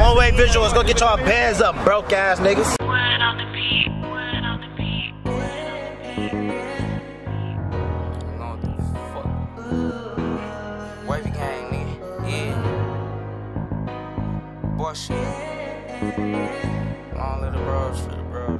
One-way visuals, go get y'all bands up, broke ass niggas. Wavy gang, nigga. Yeah. Boy, shit. Long little bros for the bros.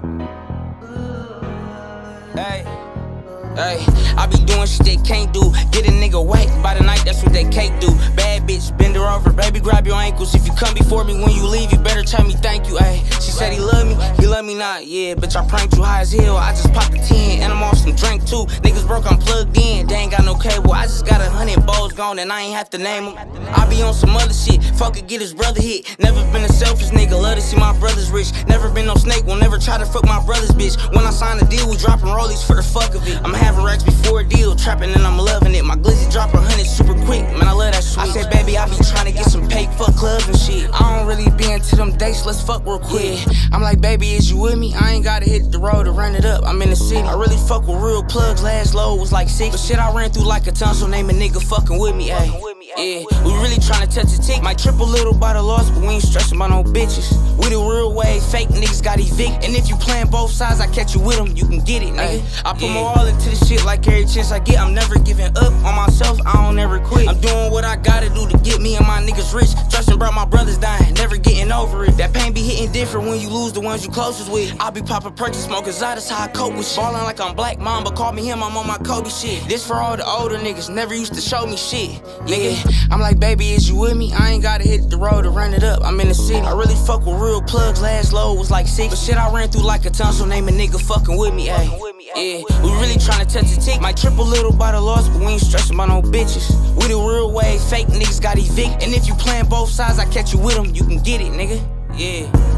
Hey. Hey, I be doing shit they can't do. Get a nigga whacked by the night, that's what they can't do. Bad bitch, bend her over, baby, grab your ankles. If you come before me when you leave, you better tell me thank you, ayy. She said he love me not, yeah. Bitch, I pranked you high as hell, I just popped a 10. And I'm off some drink too, niggas broke, I'm plugged in. They ain't got no cable, I just got 100 bowls gone and I ain't have to name them. I be on some other shit, fuck it, get his brother hit. Never been a selfish nigga, love to see my brothers rich. Never been no snake, will never try to fuck my brother's bitch. When I sign a deal, we dropping rollies for the fuck of it. I'm having racks before a deal, trapping and I'm loving it. My glizzy drop 100 super quick, man, I love that sweet. I said, baby, I be trying to get some pay, fuck clubs and shit. I don't really be into them dates, let's fuck real quick. I'm like, baby, is you with me? I ain't gotta hit the road to run it up, I'm in the city. I really fuck with real plugs, last load was like 6. But shit, I ran through like a tunnel, name a nigga fucking with me, ayy. Yeah, we really tryna touch a tick. Might trip a little by the loss, but we ain't stressing about no bitches. We the real way, fake niggas got evict. And if you playing both sides, I catch you with them, you can get it, nigga. I put my all into this shit like every chance I get. I'm never giving up on myself, I don't ever quit. I'm doing what I gotta do to get me and my niggas rich. Trusting brought my brothers dying, never getting over it. That pain be hitting different when you lose the ones you closest with. I be popping perks and smoking Zydas, how I cope with shit. Ballin' like I'm Black Mamba, call me him, I'm on my Kobe shit. This for all the older niggas, never used to show me shit. Nigga, I'm like, baby, is you with me? I ain't gotta hit the road to run it up, I'm in the city. I really fuck with real plugs, last load was like 6. But shit, I ran through like a tunnel, name a nigga fucking with me, ayy. Yeah, we really tryna touch a tick. Might trip a little by the loss, but we ain't stressing about no bitches. We the real way, fake niggas got evict. And if you playing both sides, I catch you with them, you can get it, nigga. Yeah.